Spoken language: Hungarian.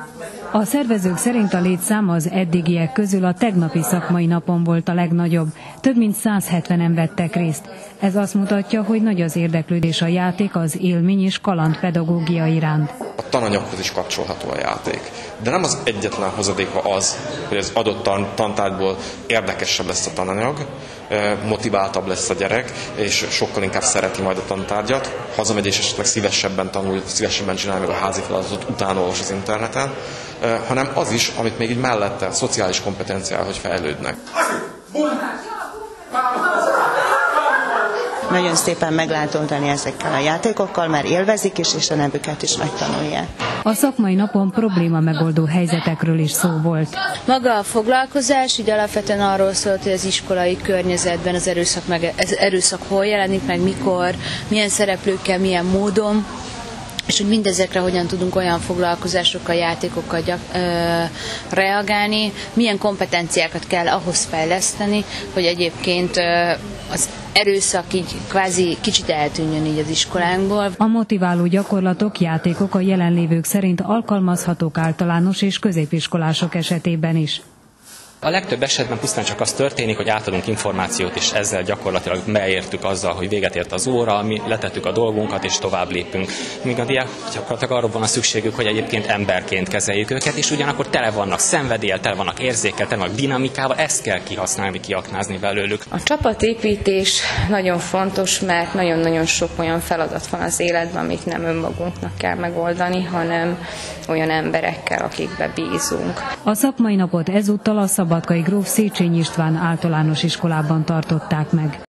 A szervezők szerint a létszám az eddigiek közül a tegnapi szakmai napon volt a legnagyobb. Több mint 170-en vettek részt. Ez azt mutatja, hogy nagy az érdeklődés a játék, az élmény és kalandpedagógia iránt. A tananyaghoz is kapcsolható a játék. De nem az egyetlen hozadéka az, hogy az adott tantárgyból érdekesebb lesz a tananyag, motiváltabb lesz a gyerek, és sokkal inkább szereti majd a tantárgyat, hazamegy és esetleg szívesebben tanul, szívesebben csinál meg a házi feladatot, utána olvas az interneten, hanem az is, amit még így mellette, szociális kompetenciál, hogy fejlődnek. Nagyon szépen meg lehet oldani ezekkel a játékokkal, mert élvezik is, és a nevüket is megtanulják. A szakmai napon probléma megoldó helyzetekről is szó volt. Maga a foglalkozás így alapvetően arról szólt, hogy az iskolai környezetben az erőszak hol jelenik meg, mikor, milyen szereplőkkel, milyen módon, és hogy mindezekre hogyan tudunk olyan foglalkozásokkal, játékokkal reagálni, milyen kompetenciákat kell ahhoz fejleszteni, hogy egyébként az erőszak így kvázi kicsit eltűnjön így az iskolánkból. A motiváló gyakorlatok, játékok a jelenlévők szerint alkalmazhatók általános és középiskolások esetében is. A legtöbb esetben pusztán csak az történik, hogy átadunk információt, és ezzel gyakorlatilag beértük azzal, hogy véget ért az óra, mi letettük a dolgunkat, és tovább lépünk. Míg a diák gyakorlatilag arra van a szükségük, hogy egyébként emberként kezeljük őket, és ugyanakkor tele vannak szenvedéllyel, tele vannak érzékkel, tele vannak dinamikával, ezt kell kihasználni, kiaknázni belőlük. A csapatépítés nagyon fontos, mert nagyon-nagyon sok olyan feladat van az életben, amit nem önmagunknak kell megoldani, hanem olyan emberekkel, akikbe bízunk. A szakmai napot ezúttal a Szabadkai gróf Széchenyi István általános iskolában tartották meg.